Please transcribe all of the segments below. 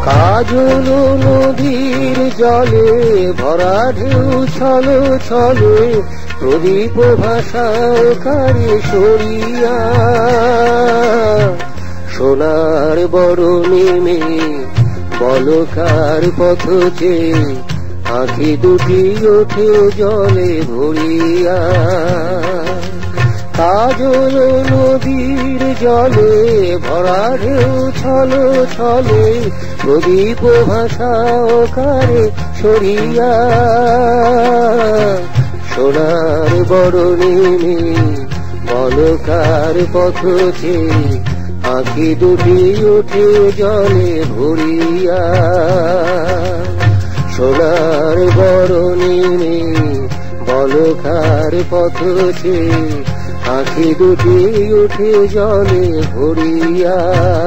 কাজল নদীর জলে ভরা ঢেউ ছলো ছলে প্রদীপ ভাষায় কারে সরিয়া সোনার বরণে মেয়ে বলকার পথ চেয়ে আঁখি দুটি ওঠে জলে ভরিয়া কাজল নদীর জলে ভরা ঢেউ ছলো ছলে প্রদীপ ভাষা কারে সরিয়া সোনার বরণে বলকার পথ চেয়ে আঁখি দুটি ওঠে জলে ভরিয়া সোনার বরণে বলকার পথ চেয়ে আঁখি দুটি উঠে জলে ভরিয়া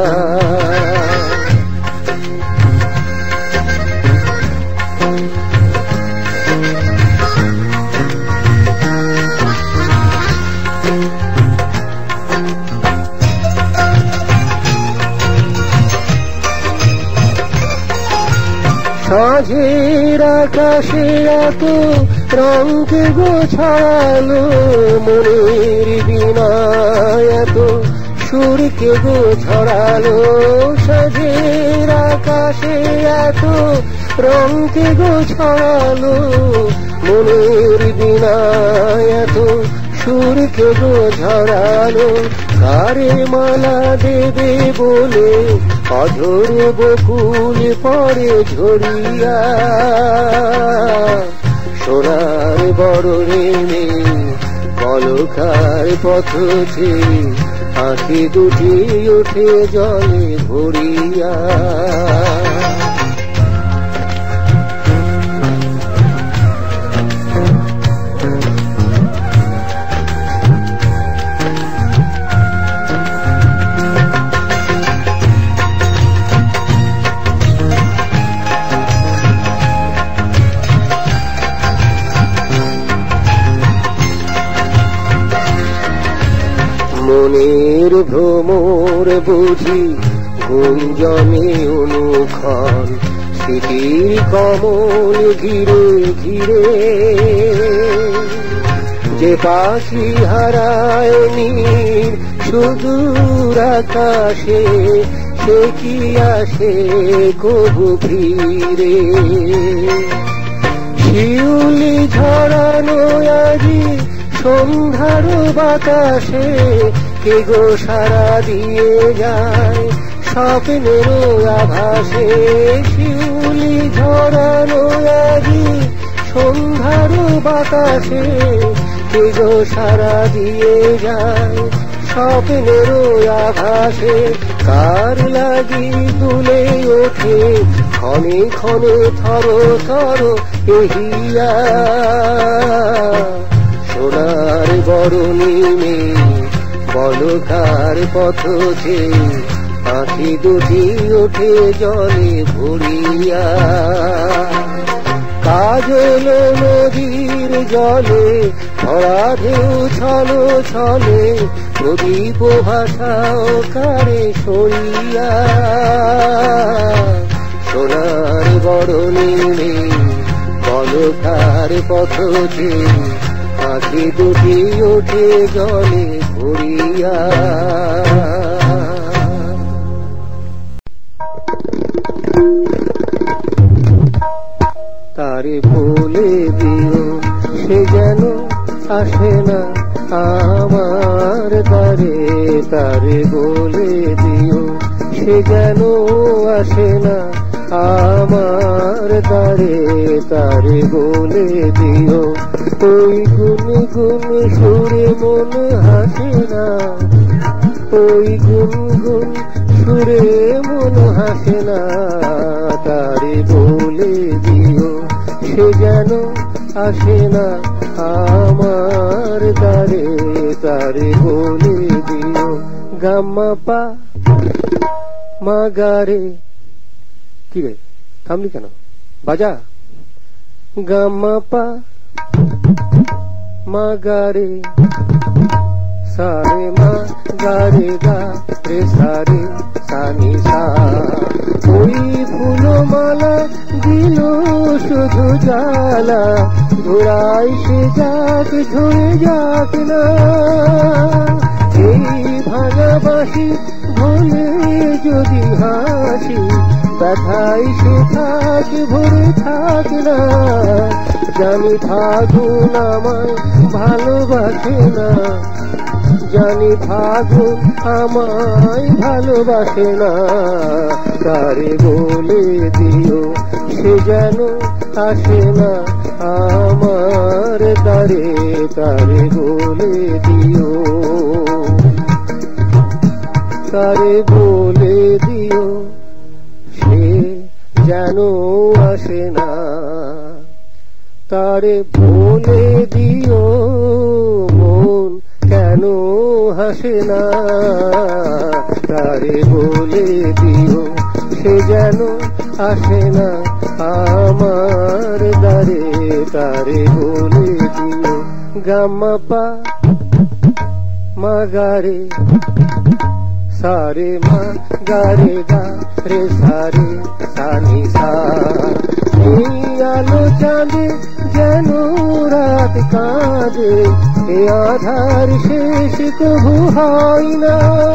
সাঁঝের আকাশে এত রঙকে গো ছড়ালো মনের বিনায় এত সুরকে গো ছড়ালো সাঁঝের আকাশে এত রঙকে গো ছড়ালো মনের বিনায় এত সুরকে গো ঝরালো কারে মালা দেবে বলে অঝোর বকুল পরে ঝরিয়া সোনার বরণে বলকার পথ চেয়ে আঁখি দুটি ওঠে জলে ভরিয়া মনের ভ্রমর বুঝি গুঞ্জনে অনুক্ষণ স্মৃতির কমল ঘিরে ঘিরে যে পাখি হারায় নীর সুদূর আকাশে সে কি আসে কবু ফিরে শিউলি ঝরানো আজি সন্ধ্যার বাতাসে কে গো সারা দিয়ে যায় স্বপ্নের আভাসে শিউলি ঝরানো আজি সন্ধ্যার বাতাসে কে গো সারা দিয়ে যায় স্বপ্নের আভাসে কার লাগি দুলে ওঠে ক্ষণে ক্ষণে থর থর এহিয়া সোনার বরণে বলকার পথ চেয়ে আঁখি দুটি ওঠে জলে ভরিয়া কাজল নদীর জলে ভরা ঢেউ ছলো ছলে প্রদীপ ভাষা কারে সরিয়া সোনার বরণে বলকার পথ চেয়ে আঁখি দুটি ওঠে জলে ভরিয়া তারে বলে দিও সে যেন আসে না আমার দ্বারে তারে বলে দিও সে যেন আসে না আমার দ্বারে তারে বলে দিও ওই গুন গুন সুরে মন হাসে না ওই গুন গুন সুরে মন হাসে না তারে বলে দিও সে যেন আসে না আমার দ্বারে তারে বলে দিও গাম্মা পা মাগারে কি রে থামলি কেন বাজা গাম্মা পা মাগারে সারে মা গারে গা রে সারে সানি সা। ওই ফুলমালা দিল শুধু জ্বালা, ঘোড়ায় সে যাক ঝরে যাক না। এই ভাঙা বাঁশি ভোলে যদি হাসি, ব্যথায় সে থাক ভরে থাক না। জানি ফাগুন আমায় ভালোবাসে না, জানি ফাগুন আমায় ভালোবাসে না। তারে বলে দিও সে যেন আসে না আমার দ্বারে, তারে বলে দিও, তারে বলে দিও সে যেন আসে না। তারে বলে দিও মন কেন হাসে না, তারে বলে দিও সে যেন আসে না আমার দ্বারে, তারে বলে দিও। গামা পা মা গারে সারে মা গারে গা রে সারে সানি সা। এই আলো চাঁদে যেন রাত কাঁদে, এ আধার শেষ কবু হয় না।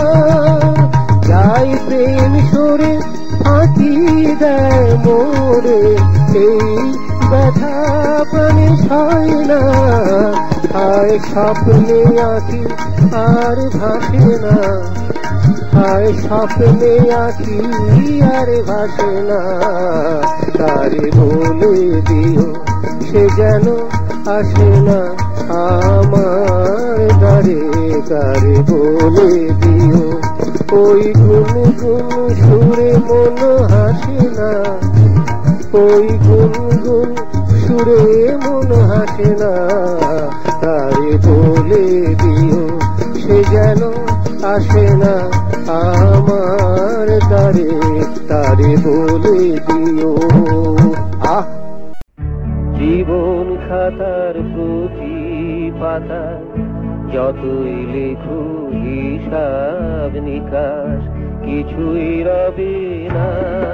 যাই প্রেম সরে ফাঁকি দেয় মোরে, এই ব্যথা প্রাণে সয় না। হায় স্বপ্নে আঁকি আর ভাসে না, হায় স্বপ্নে আঁকি আর ভাসে না। তারে বলে দিও সে যেন আসে না আমার দ্বারে, তারে বলে দিও। ওই গুন গুন সুরে মন হাসে না, ওই গুন গুন সুরে মন হাসে না। তারে বলে দিও সে যেন আসে না আমার দ্বারে, তারে বলে দিও। আহ জীবন খাতার প্রতি পাতা যতই লেখো হিসাব নিকাশ কিছুই রবে না।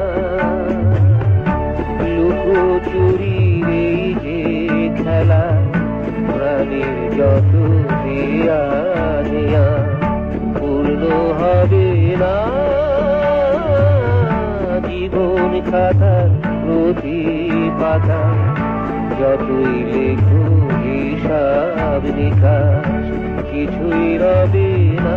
লুকোচুরির এই যে খেলা, প্রাণীর যত দেয়া নেয়া পূর্ণ হবে না। জীবন খাতার প্রতি পাতা যতই লেখো হিসাব নিকাশ কিছুই রবে না।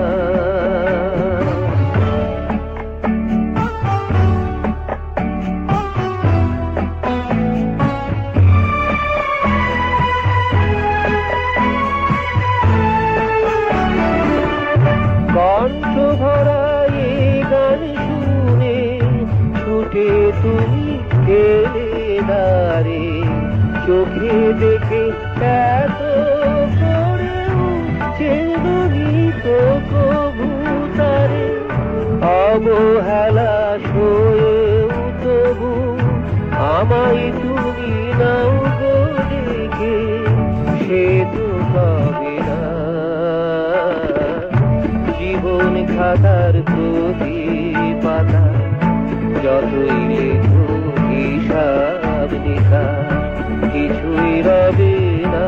কণ্ঠ ভরা এ গান শুনে ছুটে তুমি এলে দাঁড়ে, চোখে দেখে এত করেও চেঁদনি তো কবু তারে। অবহেলা সয়েও তবু আমায় তুমি নাও গো দেখে, সে তো পাবে না। জীবন খাতার প্রতি পাতা যতই লেখো হিসাব নিকাশ কিছুই রবে না।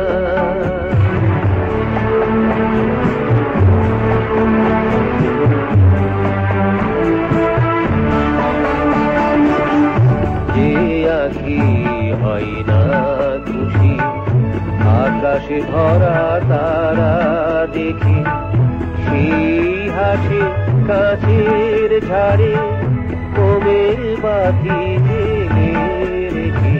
যে আঁকি হয় না খুশি, আকাশে ধরা তারা দেখি, সেই হাসে কাছের ঝাড়ে মোমের বাতি জেলে রেখে।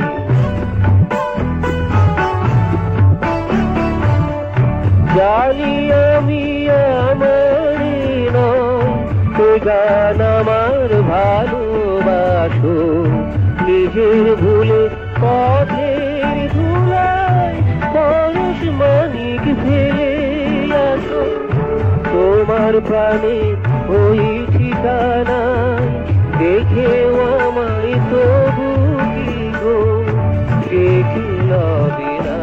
জানি আমি আমার নয়, এ গান আমার ভালোবাসো, নিজের ভুলে পথের ধুলায় পরশ মানিক ফেলে আসো। তোমার প্রাণে ওই ঠিকানায় দেখেও আমায় তবু কি গো দেখে হবে না।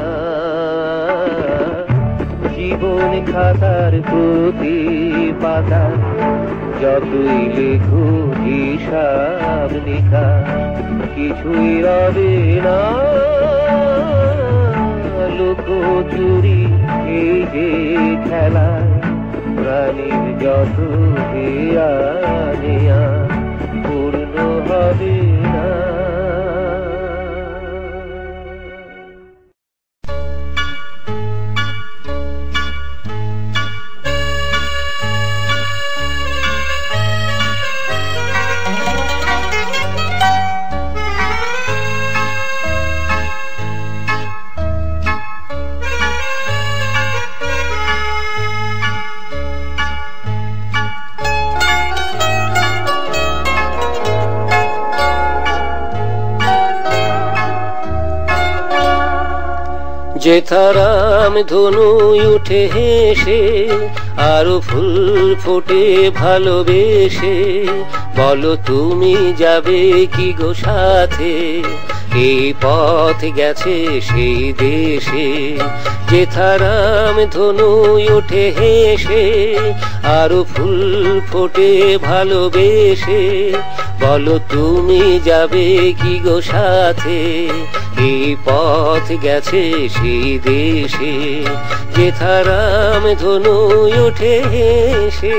জীবন খাতার প্রতি পাতা যতই লেখো হিসাব নিকাশ কিছুই রবে না। লুকোচুরি এই যে খেলা প্রাণীর যত দেয়া নেয়া পূর্ণ হবে না। যেথারাম ধনু উঠে হেসে আরো ফুল ফোটে ভালোবেসে, বলো তুমি যাবে কি গো সাথে, এই পথ গেছে সেই দেশে। যেথারাম ধনু উঠে হেসে আরো ফুল ফোটে ভালোবেসে, বলো তুমি যাবে কি গো সাথে, এই পথ গেছে সেই দেশে। যেথারাম ধনু উঠে হেসে।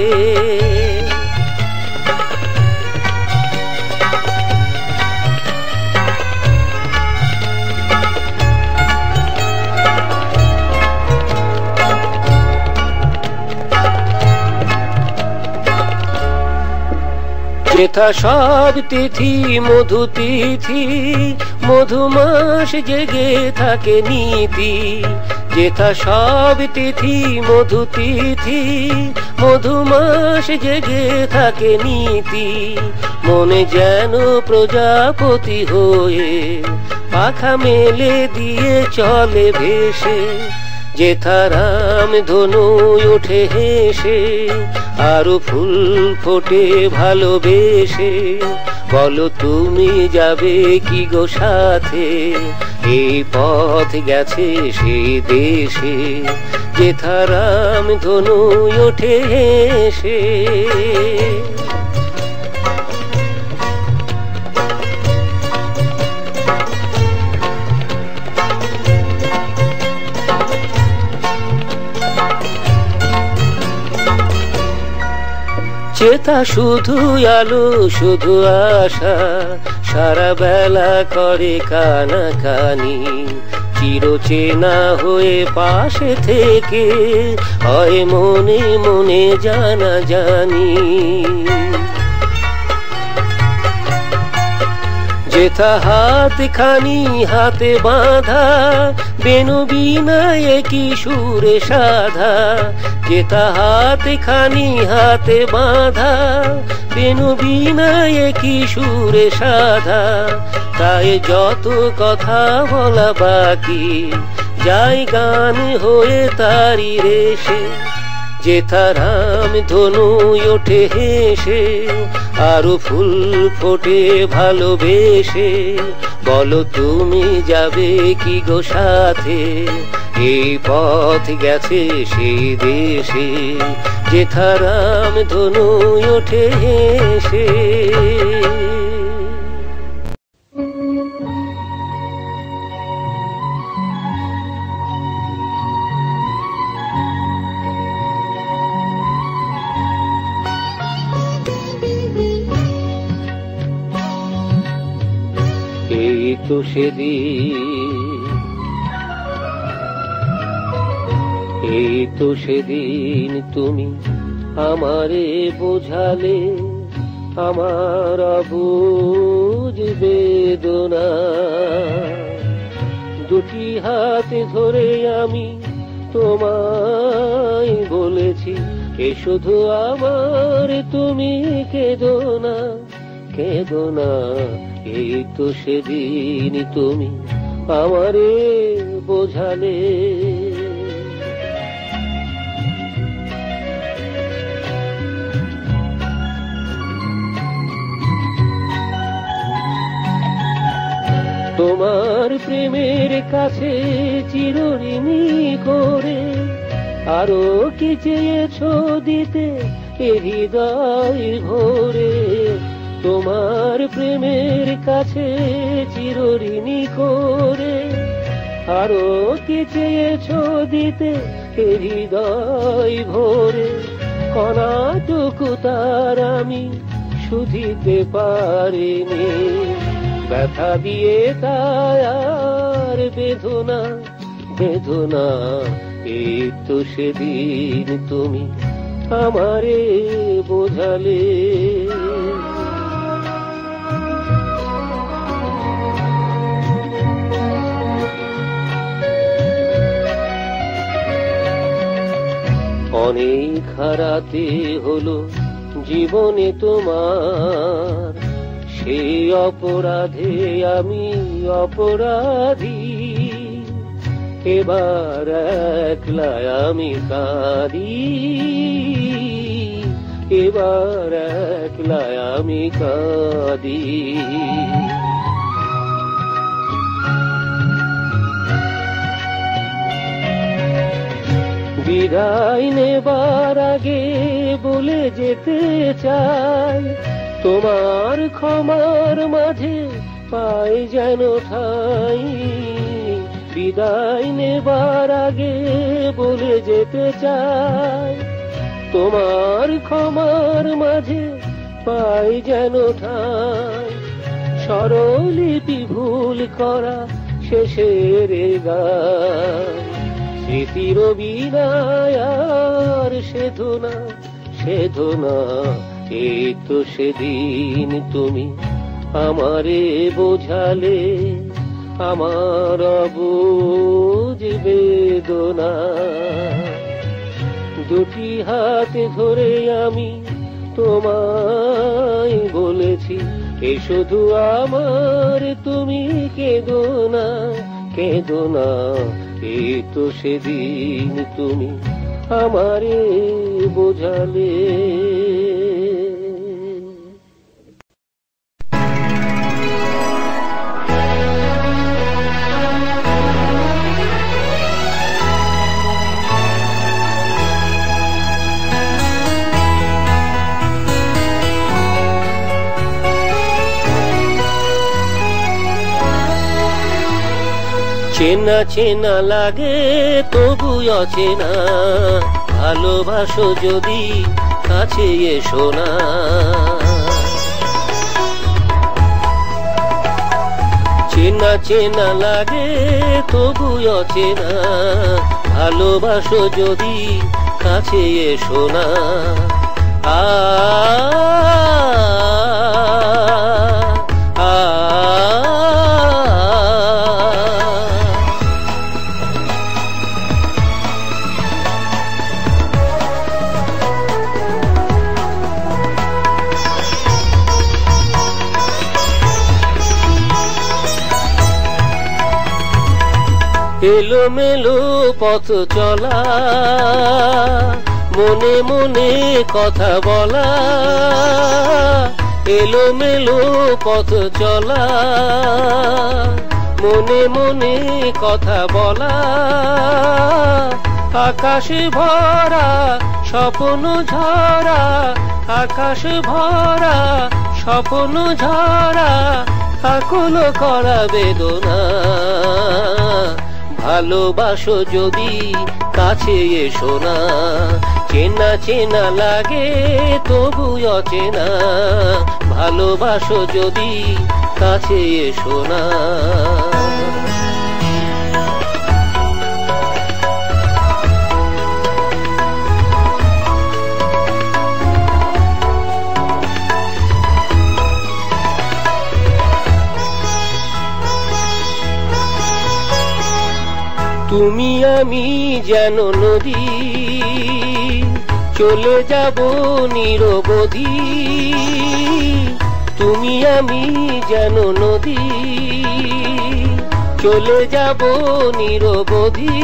যেথা সব তিথি মধু তিথি, মধুমাস জেগে থাকে নীতি। যেথা সব তিথি মধু তিথি, মধুমাস জেগে থাকে নীতি। মনে যেন প্রজাপতি হয়ে পাখা মেলে দিয়ে চলে ভেসে। যেথারাম ধনু ওঠে হেসে আরো ফুল ফোটে ভালোবেসে, বলো তুমি যাবে কি গো সাথে, এই পথ গেছে সেই দেশে। যেথারাম ধনু ওঠে হেসে। চেতা শুধু আলো শুধু আশা, সারা বেলা করে কানাকানি। চিরচেনা হয়ে পাশে থেকে হয় মনে মনে জানা জানি। যেথা হাত খানি হাতে বাঁধা, বেনু বিনায় কি সুরে সাধা। যেথা হাত খানি হাতে বাঁধা, বেনু বিনায় কি সুরে সাধা। তাই যত কথা বলা বাকি, যাই গান হয়ে তারি রেশে। যেথারাম ধনু ওঠে হেসে আরো ফুল ফোটে ভালোবেসে, বলো তুমি যাবে কি গো সাথে, এই পথ গেছে সেই দেশে। যেথারাম ধনু ওঠে হেসে। এই তো সেদিন, এই তো সেদিন তুমি আমারে বোঝালে আমার অবুঝ বেদনা। দুটি হাতে ধরে আমি তোমায় বলেছি, এ শুধু আমার তুমি কেঁদো না, কেঁদো না। এই তো সেদিন তুমি আমারে বোঝালে। তোমার প্রেমের কাছে চিরঋণী করে আরো কি চেয়েছো দিতে এ হৃদয় ভরে, তোমার প্রেমের কাছে চিরঋণী করে। আরো কি চেয়েছো দিতে এ হৃদয় ভরে, কণাটুকু তার আমি শুধিতে পারিনি। ব্যথা দিয়ে তাই আর বেদনা বেদনা, এই তো সেদিন তুমি আমারে বোঝালে। অনেক হারাতে হলো জীবনে তোমার, সেই অপরাধে আমি অপরাধী। এবার একলা আমি কাঁদি, এবার একলা আমি কাঁদি। বিদায় নেবার আগে বলে যেতে চাই, তোমার ক্ষমার মাঝে পাই যেন ঠাই। বিদায় নেবার আগে বলে যেতে চাই, তোমার ক্ষমার মাঝে পাই যেন ঠাই। স্বরলিপি ভুল করা শেষের গান, স্মৃতির বিনায়ার সেধনা সেধনা। এই তো সেদিন তুমি আমারে বোঝালে, আমার অবুঝ বেদনা। দুটি হাতে ধরে আমি তোমায় বলেছি, এ শুধু আমার, তুমি কেঁদো না কেঁদো না। এই তো সেদিন তুমি আমারে বোঝালে। চেনা চেনা লাগে তবু অচেনা, ভালোবাসো যদি কাছে এসো না। চেনা চেনা লাগে তবু অচেনা, ভালোবাসো যদি কাছে এসো না। আ এলোমেলো পথ চলা, মনে মনে কথা বলা। এলোমেলো পথ চলা, মনে মনে কথা বলা। আকাশে ভরা স্বপ্ন ঝরা, আকাশ ভরা স্বপ্ন ঝরা। আকুল করা বেদনা, ভালোবাসো যদি কাছে এসো না। চেনা চেনা লাগে তবু অচেনা, ভালোবাসো যদি কাছে এসো না। তুমি আমি যেন নদী, চলে যাব নিরবধি। তুমি আমি যেন নদী, চলে যাব নিরবধি।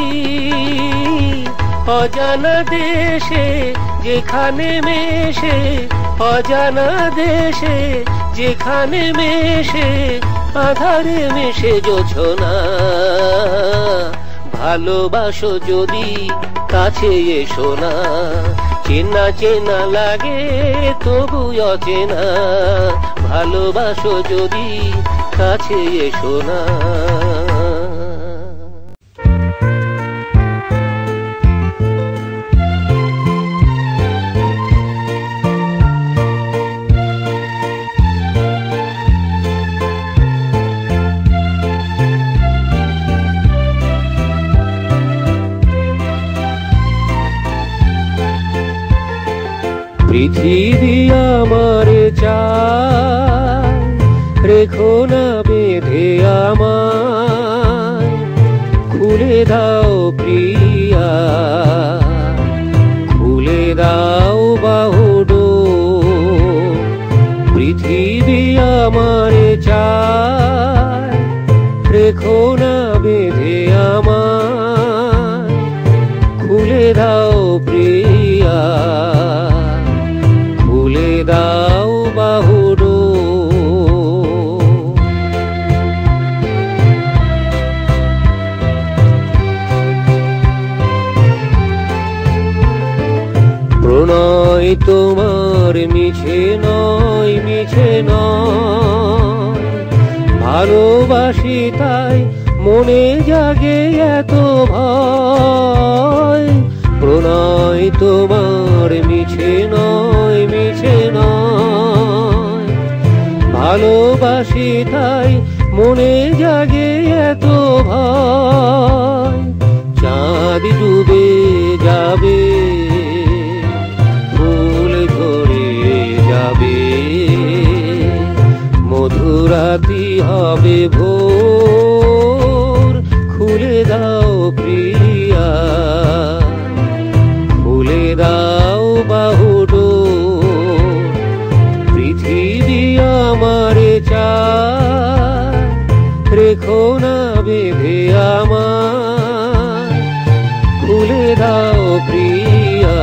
অজানা দেশে যেখানে মেশে, অজানা দেশে যেখানে মেশে, আধারে মেশে জোছনা। ভালোবাসো যদি কাছে এসো না, চেনা চেনা লাগে তবু অচেনা, ভালোবাসো যদি কাছে এসো না। পৃথিবী আমারে চায়, রেখো না বেঁধে আমায়, খুলে দাও প্রিয়া, খুলে দাও বাহুডোর। পৃথিবী আমারে চায়, রেখো না বেঁধে আমায়, খুলে দাও প্রিয়া, খুলে দাও বাহুডোর। প্রণয় তোমার মিছে নয়, মিছে নয়, ভালোবাসি তাই মনে জাগে এত ভয়। প্রণয় তোমার মিছে নয়, মিছে নয়, ভালোবাসি তাই মনে জাগে এত ভয়। চাঁদ ডুবে যাবে, ফুল ধরে যাবে, মধুরাতি হবে ভোর, খুলে দাও প্রিয়া, খুলে দাও বাহুডোর। পৃথিবী আমারে চায়, রেখো না বেঁধে আমায়, খুলে দাও প্রিয়া,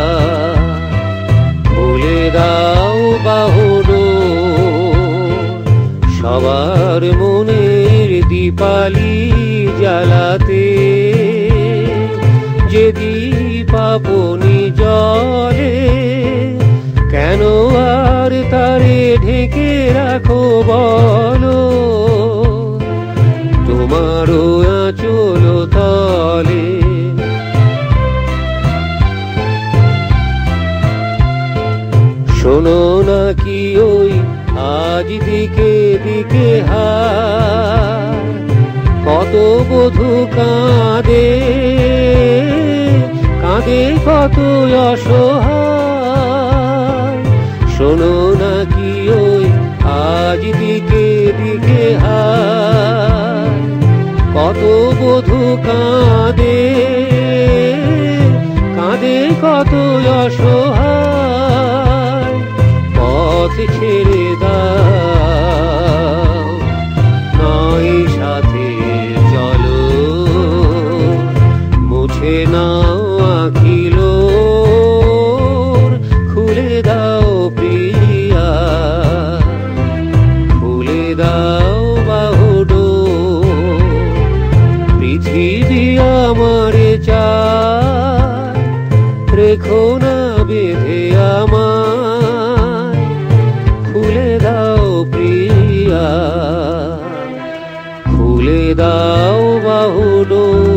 খুলে দাও বাহুডোর। সবার মনের দীপালি জ্বালাতে যে দীপ আপনি জলে, কেন আর তারে ঢেকে রাখো বলো, তোমারও আঁচল তলে। শোনো না কি ওই আজ দিকে দিকে হায়, কত বধূ কাঁদে, কাঁদে কত অসহায়। শোনো না কি ওই আজ দিকে দিকে হায়, কত বধূ কাঁদে, কাঁদে কত অসহায়। পথ ছেড়ে দাও, নয় সাথে চলো, মুছে নাও আখিল, খুলে দাও প্রিয়া, খুলে দাও বাহুডোর। পৃথিবী আমারে চায়, রেখো না বেঁধে আমায়, খুলে দাও প্রিয়া, খুলে দাও বাহুডোর।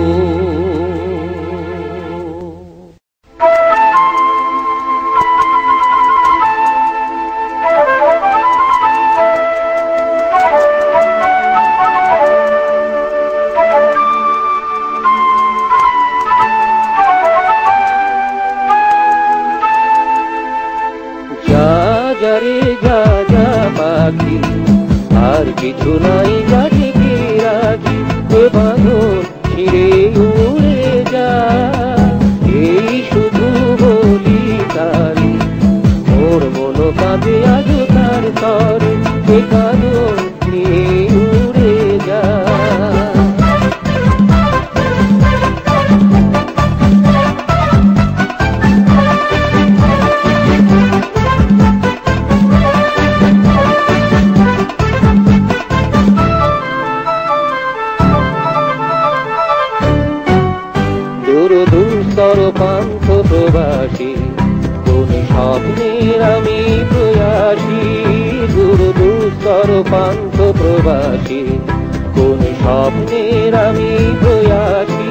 পাখি আর কিছু নাই যাকে কি রাখি, এ বাঁধন ছিঁড়ে উড়ে যা, এই শুধু বলি তারি, ওর মন কাঁদে আজ তার তরে, এ কাঁদন নিয়ে উড়ে যা। কোন স্বপ্নের আমি প্রয়াসী, দূর দুস্তর পান্থ প্রবাসী, কোন স্বপ্নের আমি প্রয়াসী।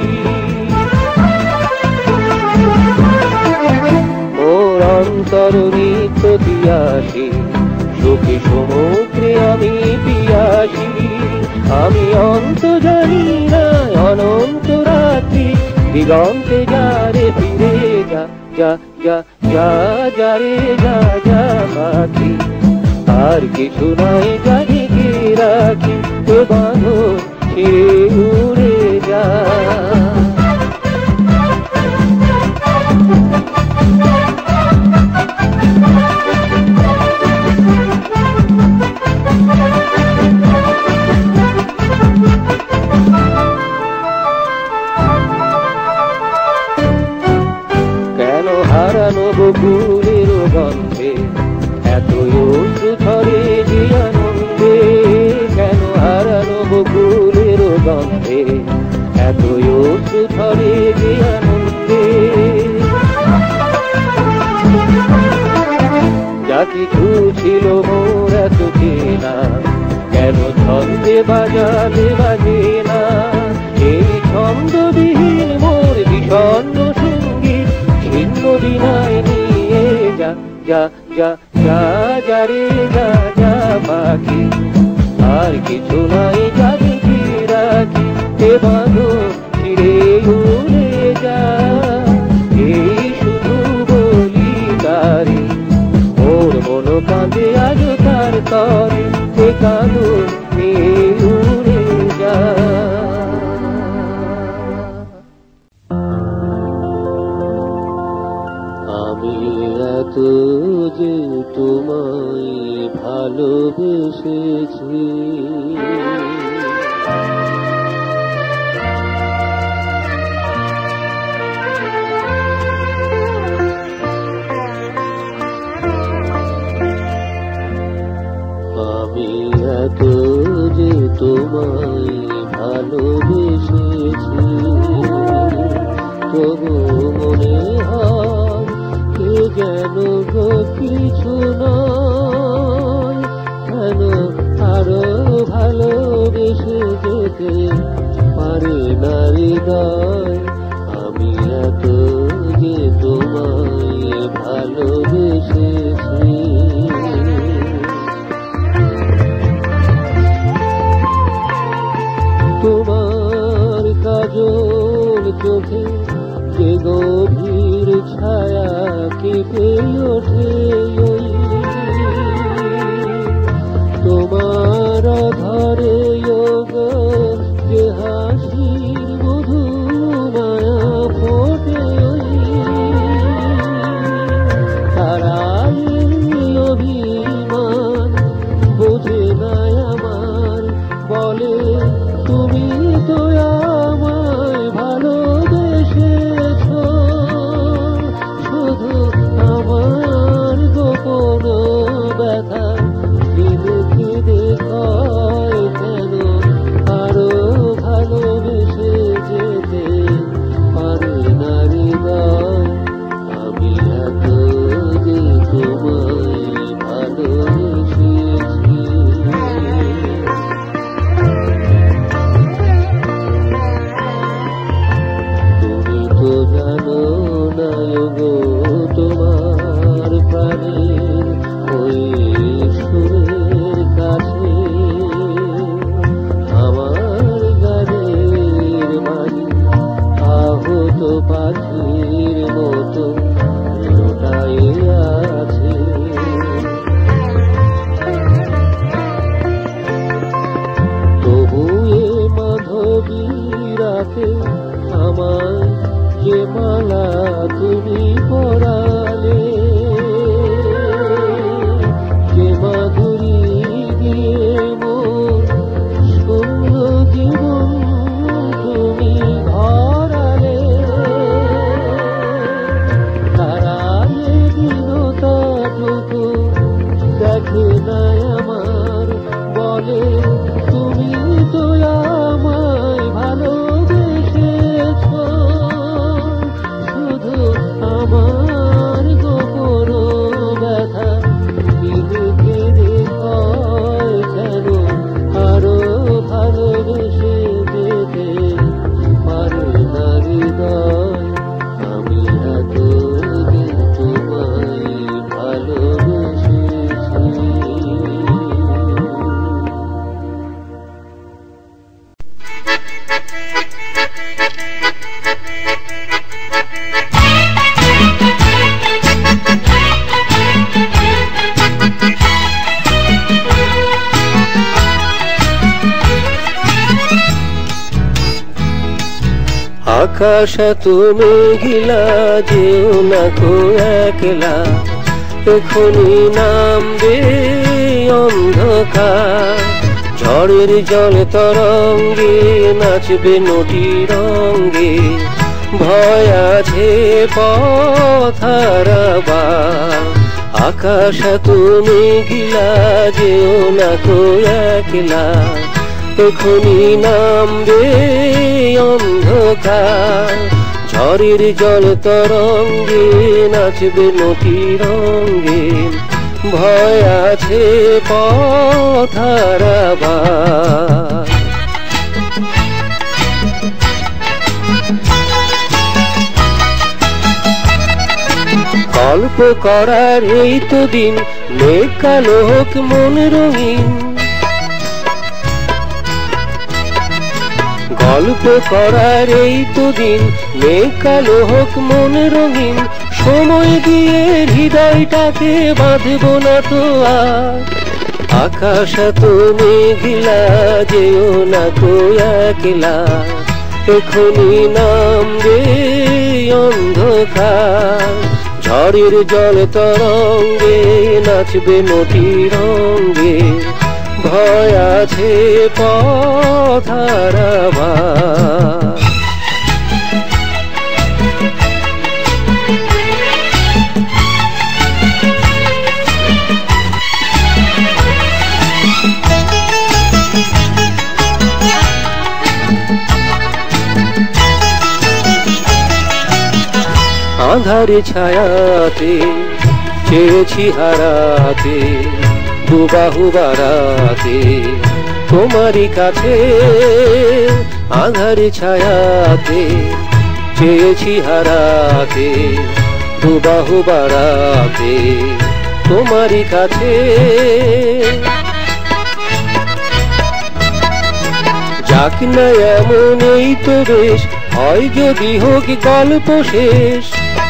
মোর অন্তর নিত্য দিয়াসী, সুখী সমুদ্রে আমি পিয়াসী। আমি অন্ত জানি না অনন্ত রাত্রি, দিগন্তে যারে ফিরে যা যা যা যা যা রে যা যা পাখি। আর কিছু নাই জানি কি রাখি, তো বাঁধন ছিঁড়ে উড়ে যা। কেন হারানো বকুলের গন্ধে এত অশ্রু ঝরে যে আনন্দে, কেন হারানো বকুলের গন্ধে এত অশ্রু ঝরে যে আনন্দে। যা কিছু ছিল মোর এত চেনা, কেন ছন্দে বাজাতে বাজে না। এই ছন্দবিহীন মোর বিষণ্ণ সঙ্গীত ছিন্ন বিনায় নিয়ে যা যা যা যা যা রে যা যা পাখি। আর কিছু নাই জানি কি রাখি, এ বাঁধন ছিঁড়ে উড়ে যা। এই শুধু বলি তারে, ওর মন কাঁদে আজ তার তরে, এ কাঁদন নিয়ে উড়ে যা। আমি এত যে তোমায় ভালোবেসেছি, আমি এত যে তোমায় ভালোবেসেছি, তবু মনে হয় কে যেন গো কিছু নয়। কেন আরো ভালোবেসে যেতে পারে না হৃদয়। আমি এত যে তোমায় ভালোবেসেছি। তোমার কাজল চোখে যে গভীর ছায়া কেঁপে ওঠে, তোমার ঘরে যে হাসির মধু মায়া ফোটে, তারাই অভিমান বোঝে না আমার, বলে তুমি তো আমায় ভালোবেসেছ, শুধু আমার গো আকাশ তুমি গিলা যেও না কো একলা, এখনই নামবে অন্ধকার। ঝড়ের জল তরঙ্গে নাচবে নদী রঙ্গে, ভয় আছে পথ হারাবার। আকাশ তুমি গিলা যেও না কো একলা, এখনই নামবে অন্ধকার। ঝড়ের জল তরঙ্গে নাচবে নদী রঙ্গে, ভয় আছে পথ হারাবার। গল্প করার এই তো দিন, মেঘ কালো হোক মন রঙিন। গল্প করার এই তো দিন, মেঘ কালো হোক মন রঙিন। সময় দিয়ে হৃদয়টাকে বাঁধব না তো আর। আকাশ তুমি গিলা যেও না কো একলা, এখনই নামবে অন্ধকার। ঝড়ের জল তরঙ্গে নাচবে নদী রঙ্গে, ভয় আছে পথ হারাবার। আঁধারে ছায়াতে চেয়েছি হারাতে, দুবাহু বাড়াতে তোমারই কাছে। আঁধারে ছায়াতে চেয়েছি হারাতে, দুবাহু বাড়াতে তোমারই কাছে। যাক না এমন এই তো বেশ, হয় যদি হোক গল্প শেষ।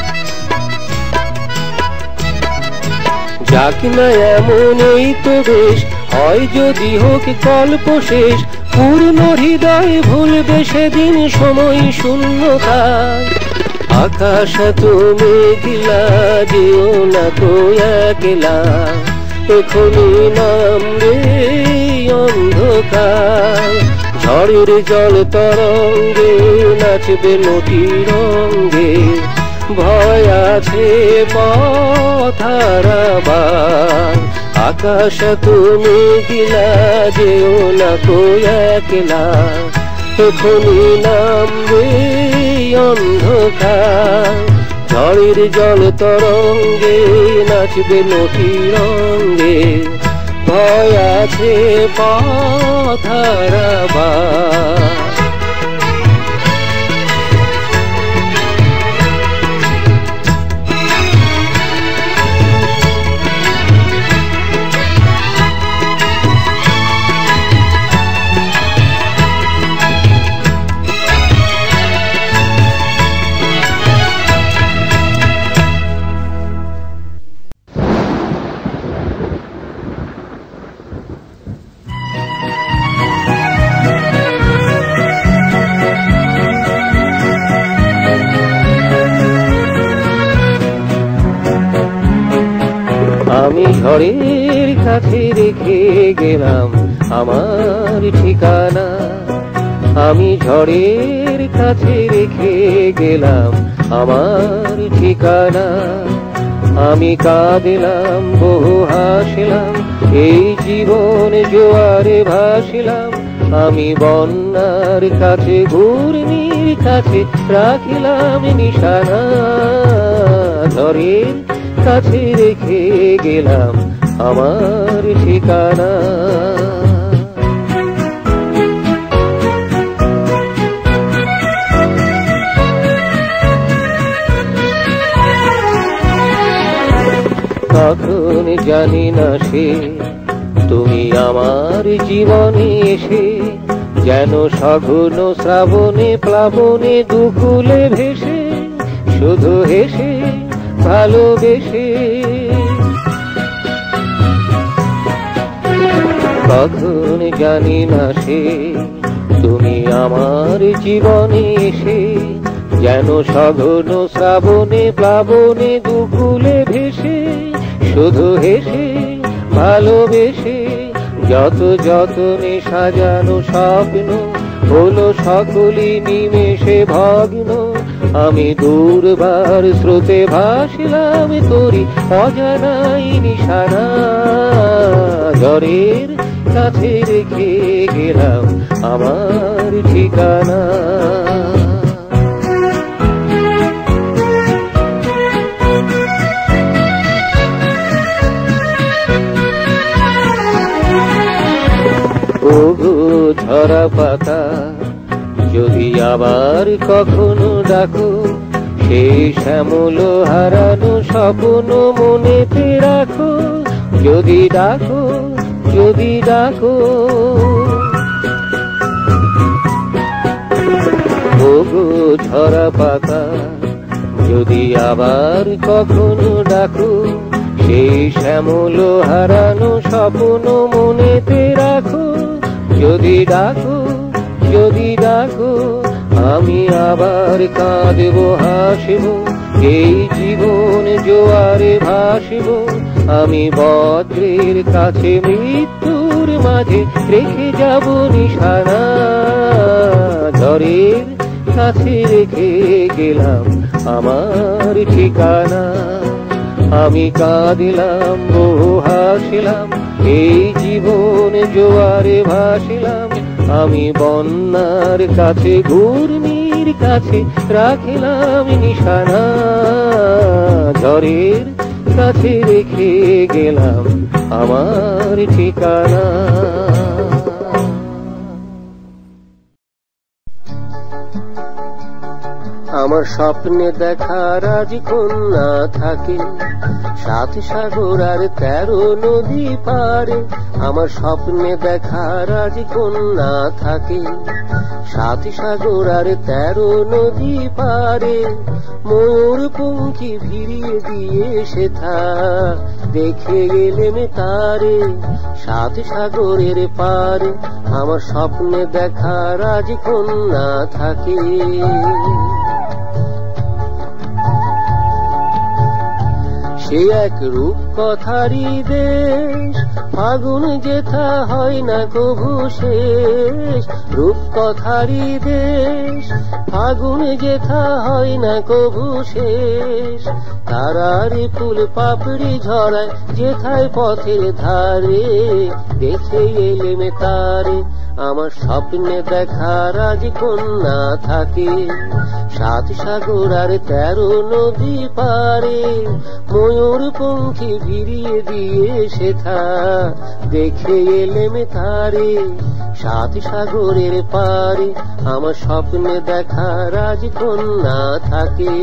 যাক না এমন এই তো বেশ, হয় যদি হোক গল্প শেষ। পূর্ণ হৃদয় ভুলবে সেদিন সময় শূন্যতায়। আকাশ তুমি গিলা যেও না কো একলা, এখনই নামবে অন্ধকার। ঝড়ের জল তরঙ্গে নাচবে নদী রঙ্গে, ভয় আছে পথ হারাবার। আকাশ তুমি গিলা যেও না কো একলা, এখনই নামবে অন্ধকার। ঝড়ের জল তরঙ্গে নাচবে নদী রঙ্গে, ভয় আছে পথ হারাবার। আমি ঝড়ের কাছে রেখে গেলাম আমার ঠিকানা, আমি ঝড়ের কাছে রেখে গেলাম আমার ঠিকানা। আমি কাঁদিলাম বহু হাসিলাম, এই জীবন জোয়ারে ভাসিলাম। আমি বন্যার কাছে ঘূর্ণির কাছে রাখিলাম নিশানা, ঝড়ের কাছে রেখে গেলাম আমার ঠিকানা। কখন জানি না সে তুমি আমার জীবনে এসে, যেন সঘন শ্রাবণে প্লাবনে দুকুলে ভেসে, শুধু হেসে ভালোবেসে। কখন জানি না সে তুমি আমার জীবনে এসে, যেন সঘন শ্রাবণে প্লাবনে দুকুলে ভেসে শুধু হেসে ভালোবেসে যত যতনে সাজানো স্বপ্ন হলো সকলই নিমেষে ভগ্ন। আমি দুর্বার স্রোতে ভাসিলাম তোরি অজানাই নিশানা, ঝড়ের কাছে রেখে গেলাম আমার ঠিকানা। ওগো ঝরা পাতা যদি আবার কখনো ডাকো, সেই শ্যামল হারানো স্বপ্ন মনেতে রাখো। যদি ডাকো, যদি ডাকো, ওগো ঝরা পাতা যদি আবার কখনো ডাকো, সেই শ্যামল হারানো স্বপ্ন মনেতে রাখো। যদি ডাকো, যদি ডাকো, আমি আবার কাঁদব হাসব, এই জীবন জোয়ারে ভাসব। আমি বজ্রের কাছে মৃত্যুর মাঝে রেখে যাব নিশানা, ঝড়ের কাছে রেখে গেলাম আমার ঠিকানা। আমি কাঁদিলাম বহু হাসিলাম, এই জীবন জোয়ারে ভাসিলাম। আমি বন্যার কাছে ঘূর্ণির কাছে রাখিলাম নিশানা, ঝড়ের কাছে রেখে গেলাম আমার ঠিকানা। আমার স্বপ্নে দেখা রাজকন্যা থাকে 7 সাগর আর 13 নদী পারে। আমার স্বপ্নে দেখা রাজকন্যা থাকে 7 সাগর আর 13 নদী পারে। ময়ূর পঙ্খী ভিড়িয়ে দিয়ে সেথা দেখে গেলেম তারে 7 সাগরের পারে। আমার স্বপ্নে দেখা রাজকন্যা থাকে। সে এক রূপ কথারি দেশ, ফাগুন যেথা হয় না কভু শেষ। রূপ কথারি দেশ, ফাগুন যেথা হয় না কভু শেষ। তারারি ফুল পাপড়ি ঝরায় যেথায় পথের ধারে, দেখে এলেম তারে। আমার স্বপ্নে দেখা রাজকন্যা থাকে 7 সাগর আর 13 নদী পারে। ময়ূর পঙ্খী ভিড়িয়ে দিয়ে সেথা দেখে এলেম তারে 7 সাগরের পারে। আমার স্বপ্নে দেখা রাজকন্যা থাকে।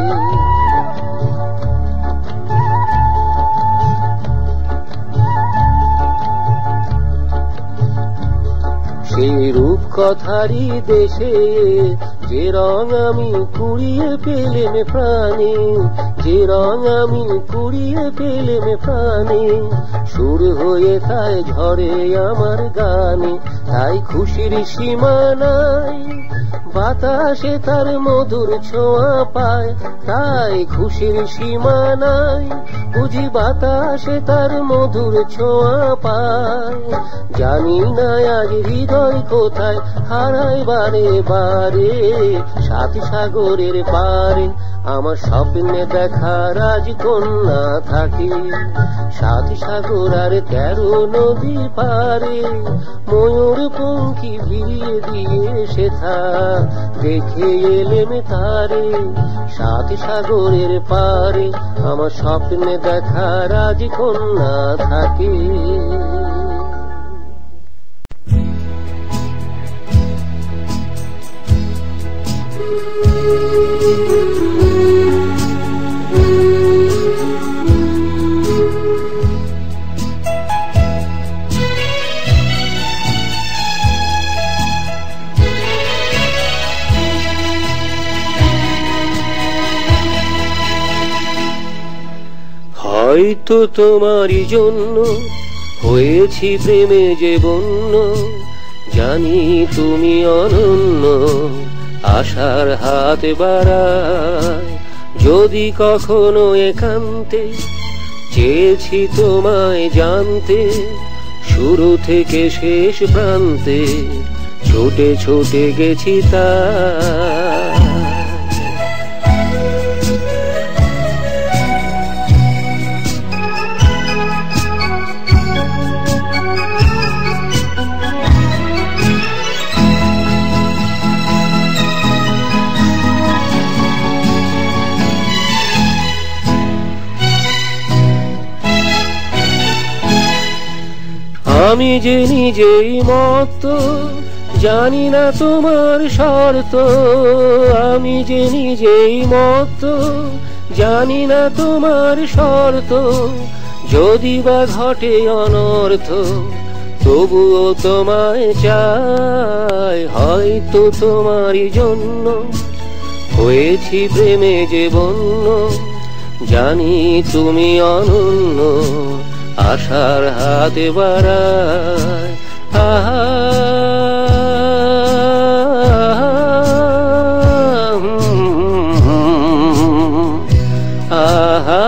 সেই রূপ কথারি দেশে যে রং আমি কুড়িয়ে পেলেম প্রাণে, যে রং আমি কুড়িয়ে পেলেম প্রাণে। সুর হয়ে তাই ঝরে আমার গানে, তাই খুশির সীমা নাই। বাতাসে তার মধুর ছোঁয়া পায়, তাই খুশির সীমা নাই। বুঝি বাতাসে তার মধুর ছোঁয়া পায়। জানি না আজ হৃদয় কোথায় হারাই বারে বারে 7 সাগরের পারে। আমার স্বপ্নে দেখা রাজকন্যা থাকে 7 সাগর আর 13 নদী পারে। ময়ূর পঙ্খী ভিড়িয়ে দিয়ে সেথা দেখে এলেম তারে 7 সাগরের পারে। আমার স্বপ্নে দেখা রাজকন্যা থাকে। হয়তো তোমারই জন্য হয়েছি প্রেমে যে বন্য, জানি তুমি অনন্য আশার হাত বাড়ায় যদি কখনো একান্তে চেয়েছি তোমায় জানতে শুরু থেকে শেষ প্রান্তে ছোটে ছোটে গেছি তাই আমি যে নিজেই মত জানি না তোমার শর্ত আমি যে নিজেই মত জানি না তোমার শর্ত যদি বা ঘটে অনর্থ তবুও তোমায় চাই হয়তো তোমারই জন্য হয়েছি প্রেমে যে বন্য জানি তুমি অনন্য আশার হাতে বাড়ায় আহা আহা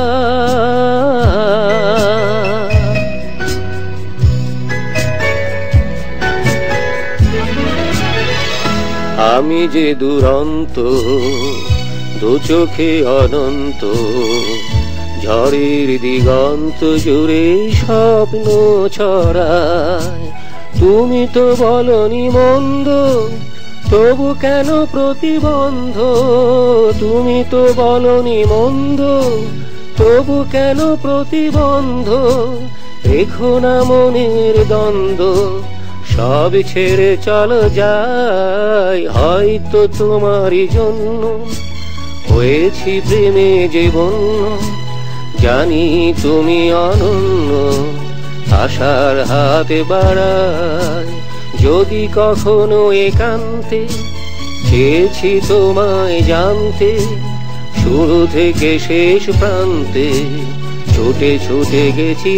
আমি যে দুরন্ত দু চোখে অনন্ত ঝড়ের দিগন্ত জুড়ে স্বপ্ন ছড়ায় তুমি তো বলনি মন্দ তবু কেন প্রতিবন্ধ তুমি তো বলনি মন্দ তবু কেন প্রতিবন্ধ রেখো না মনের দ্বন্দ্ব সব ছেড়ে চলো যায় হয়তো তোমারই জন্য হয়েছি প্রেমে যে বন্য জানি তুমি অনন্য আশার হাতে বাড়ায় যদি কখনো একান্তে চেয়েছি তোমায় জানতে শুরু থেকে শেষ প্রান্তে ছুটে ছুটে গেছি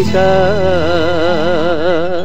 তাই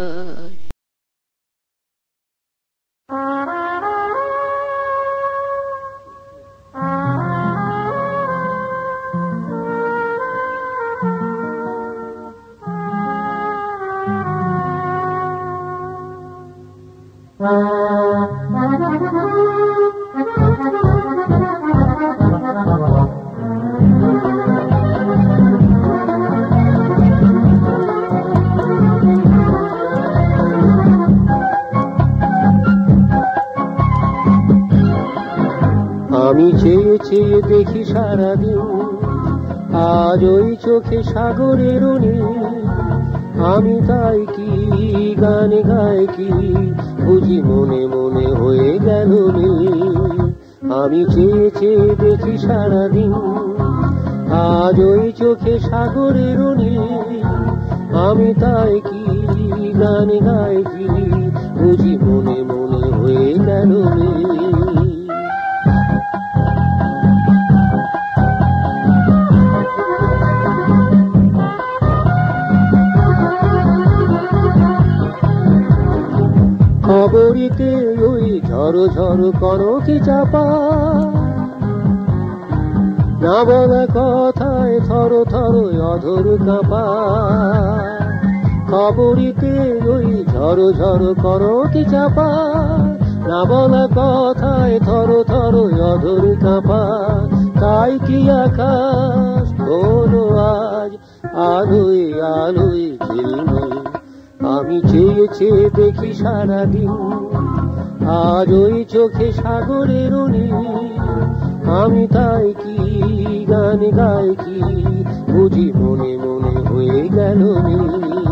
আমি চেয়ে চেয়ে দেখি সারাদিন আজ ওই চোখে সাগরের নীল আমি তাই কি গানে গাই কি বুঝি মনে মনে হয়ে গেল নীল আমি চেয়ে চেয়ে দেখি সারাদিন আজ ওই চোখে সাগরের নীল আমি তাই কি গানে গাই কি বুঝি মনে মনে হয়ে গেল নীল খবরিতে ওই ঝড়ো ঝড়ো করো কি চাপা না বলা কথায় থর থর অধর কাঁপা খবরিতে ওই ঝড়ো ঝড়ো করো কি চাপা না বলা কথায় থর থর অধর কাঁপা তাই কি আকাশ হলো আজ আলোয় আলোয় ঝিলমিল আমি চেয়ে চেয়ে দেখি সারাদিন আজ ওই চোখে সাগরের নীল আমি তাই কি গান গাই কি বুঝি মনে মনে হয়ে গেল নীল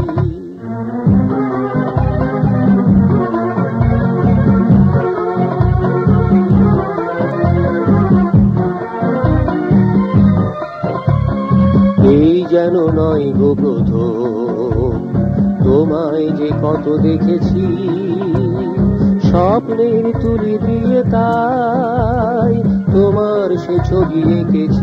এই যেন নয় গো প্রথম তোমায় যে কত দেখেছি স্বপ্নের তুলি দিয়ে তাই তোমার সে ছবি এঁকেছি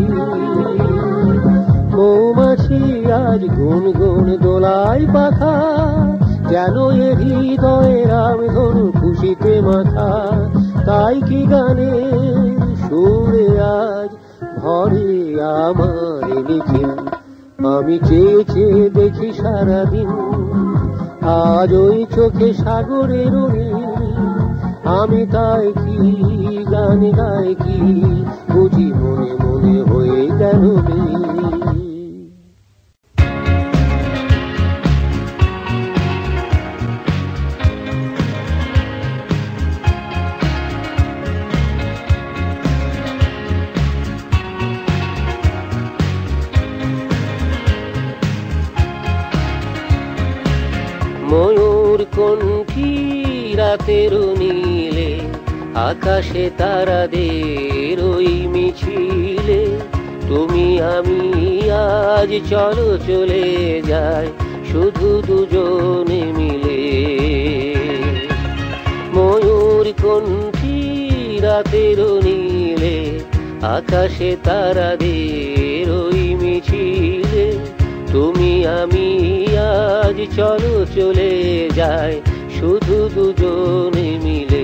মৌমাছি আজ গুন গুন দোলায় পাখা যেন এ হৃদয়ে রাম ধনু খুশিতে মাথা তাই কি গানের সুরে আজ ভরে আমার নিখিল। আমি চেয়ে চেয়ে দেখি সারাদিন, আজ ওই চোখে সাগরের নীল। আমি তাই কি গান গাই কি, বুঝি মনে মনে হয়ে গেল ময়ূর কণ্ঠী রাতের নীলে, আকাশে তারাদের ওই মিছিলে। তুমি আমি আজ চলো চলে যাই শুধু দুজনে মিলে। ময়ূর কণ্ঠী রাতের নীলে, আকাশে তারাদের ওই মিছিলে। তুমি আমি আজ চলো চলে যাই শুধু দুজনে মিলে।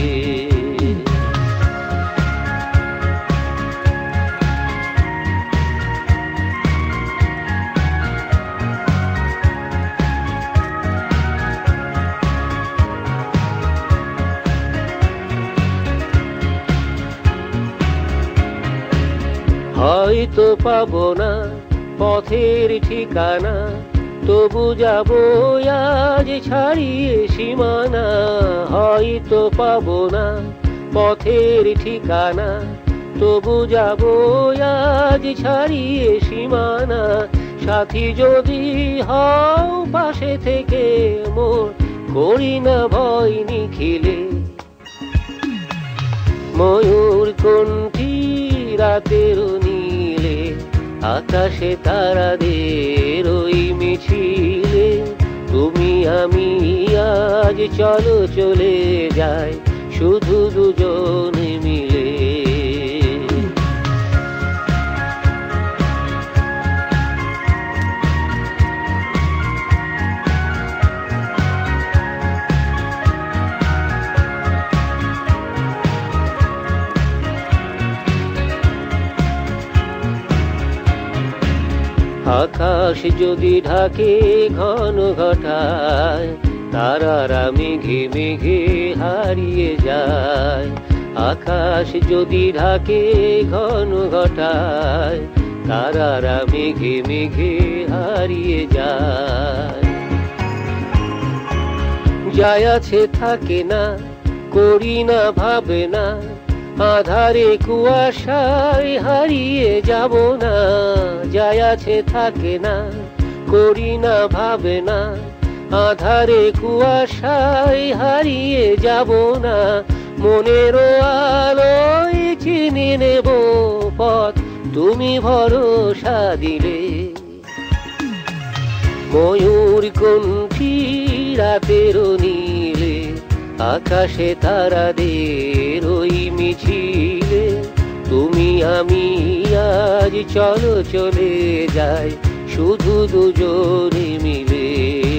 হয়তো পাবো না পথের ঠিকানা, তবু যাবো আজ ছাড়িয়ে সীমানা। হয়তো পাবো না পথের ঠিকানা, তবু যাবো আজ ছাড়িয়ে সীমানা। সাথী যদি হও পাশে থেকে মোর, করি না ভয় নিখিলে। ময়ূর কণ্ঠী রাতের নীলে, আকাশে তারাদের ওই মিছিলে। তুমি আমি আজ চলো চলে যাই শুধু দুজনে মিলে। আকাশ যদি ঢাকে ঘন ঘটায়, তারারা মেঘে মেঘে হারিয়ে যায়। আকাশ যদি ঢাকে ঘন ঘটায়, তারারা মেঘে মেঘে হারিয়ে যায়। যায় আছে থাকে না, করি না ভাবে না, আধারে কুয়াশায় হারিয়ে যাব না। যায় আছে থাকে না, করি না ভাবে না, আধারে কুয়াশায় হারিয়ে যাব না। মনের আলোয় চিনে নেব পথ, তুমি ভরসা দিলে। ময়ূর কণ্ঠী রাতের নীলে, আকাশে তারাদের ওই মিছিলে। তুমি আমি আজ চলো চলে যাই শুধু দুজনে মিলে।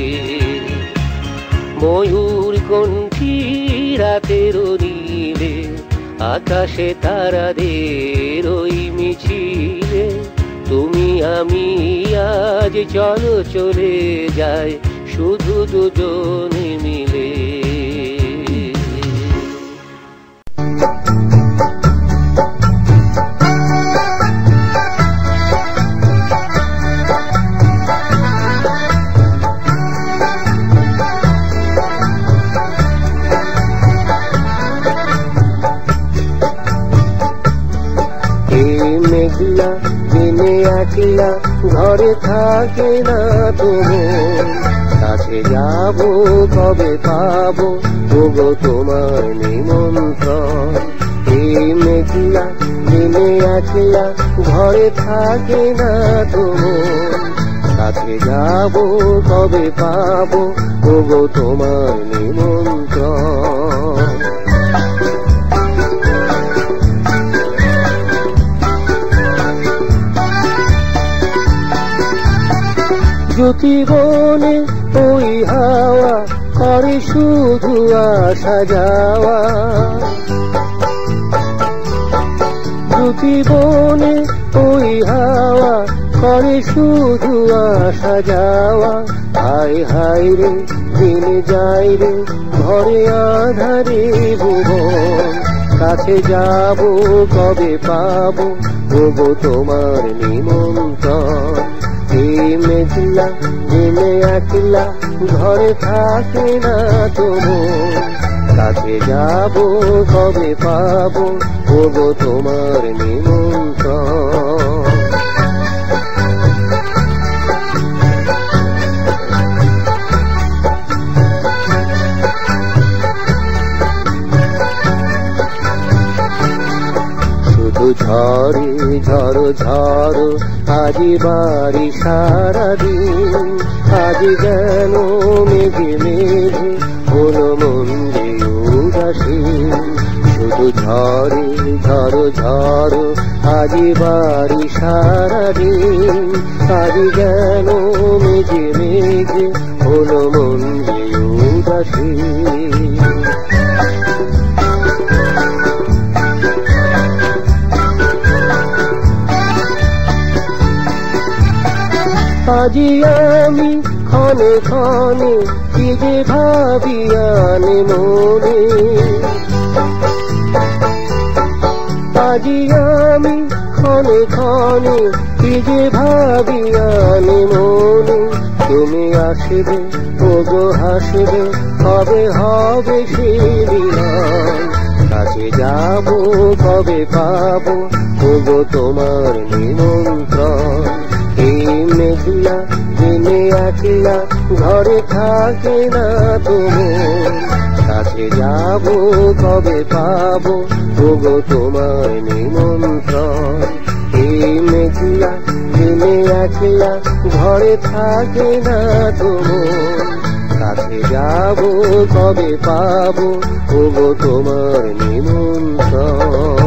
ময়ূর কণ্ঠী রাতের নীলে, আকাশে তারাদের ওই মিছিলে। তুমি আমি আজ চলো চলে যাই শুধু দুজনে মিলে। মেঘলা দিনে একলা ঘরে থাকে না তোমার, কাছে যাব কবে পাবো ওগো তোমার নিমন্ত্রণ। এই মেঘলা দিনে একলা ঘরে থাকে না তোমার, কাছে যাব কবে পাবো ওগো তোমার নিমন্ত্রণ। জ্যোতি বনে ওই হাওয়া করে শুধু আসা যাওয়া, দুটি বনে ওই হাওয়া করে শুধু আসা যাওয়া। হায় হায় রে দিন যাই রে ঘরে আধারে ভুবন, কাছে যাব কবে পাবো ওগো তোমার নিমন্ত্রণ। এই মেঘলা দিনে একলা ঘরে থাকে না তোমার, কাছে যাব কবে পাবো ওগো তোমার নিমন্ত্রণ। শুধু ঝড়ে ঝড় ঝড় আজি বাড়ি সারাদিন, আজি যেন মেঘে মেঘে হলো মন যে উদাসীন। শুধু ঝড়ে ঝড় ঝড় আজি বাড়ি সারাদিন, আজি যেন মেঘে মেঘে হলো মন যে উদাসীন। আজি আমি ক্ষণে ক্ষণে কি যে ভাবি আনে মনে, আজি আমি ক্ষণে ক্ষণে কি যে ভাবি আনে মনে। তুমি আসবে ওগো হাসবে কবে হবে সেদিন, কাছে যাব কবে পাবো ওগো তোমার নিমন্ত্রণ। এই মেঘলা দিনে একলা ঘরে থাকে না তোমার, কাছে যাব কবে পাবো ওগো তোমার নিমন্ত্রণ। এই মেঘলা দিনে একলা ঘরে থাকে না তোমার, কাছে যাব কবে পাবো ওগো তোমার নিমন্ত্রণ।